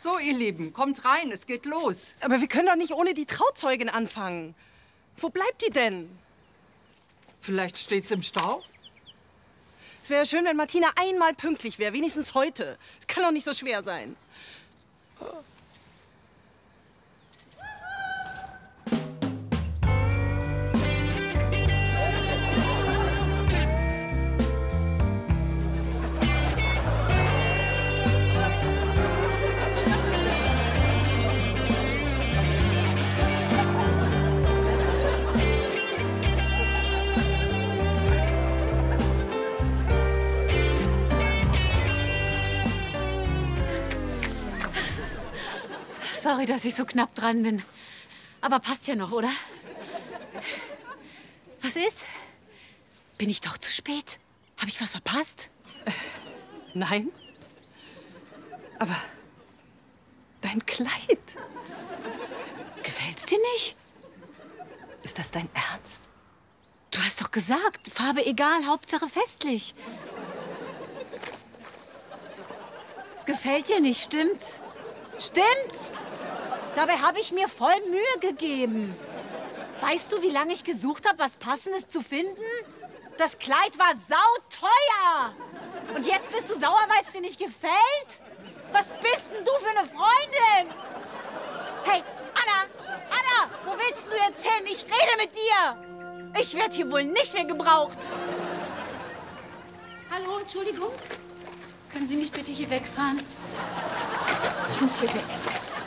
So, ihr Lieben, kommt rein, es geht los. Aber wir können doch nicht ohne die Trauzeugin anfangen. Wo bleibt die denn? Vielleicht steht's im Stau? Es wäre schön, wenn Martina einmal pünktlich wäre, wenigstens heute. Es kann doch nicht so schwer sein. Sorry, dass ich so knapp dran bin. Aber passt ja noch, oder? Was ist? Bin ich doch zu spät? Habe ich was verpasst? Nein. Aber dein Kleid. Gefällt's dir nicht? Ist das dein Ernst? Du hast doch gesagt, Farbe egal, Hauptsache festlich. Es gefällt dir nicht, stimmt's? Stimmt's? Dabei habe ich mir voll Mühe gegeben. Weißt du, wie lange ich gesucht habe, was Passendes zu finden? Das Kleid war sauteuer. Und jetzt bist du sauer, weil es dir nicht gefällt? Was bist denn du für eine Freundin? Hey, Anna, wo willst du jetzt hin? Ich rede mit dir. Ich werde hier wohl nicht mehr gebraucht. Hallo, Entschuldigung. Können Sie mich bitte hier wegfahren? Ich muss hier weg.